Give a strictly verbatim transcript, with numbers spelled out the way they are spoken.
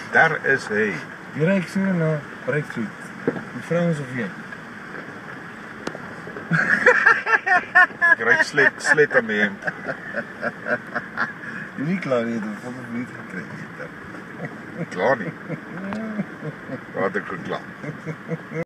Daar is hy. Die reik so na breedvloed. Die vrouens of jy? Ek ruik slet, slet aan my hemp. Jy nie klaar nie, het ons niet gekry. Klaar nie. Wat ek geklaar.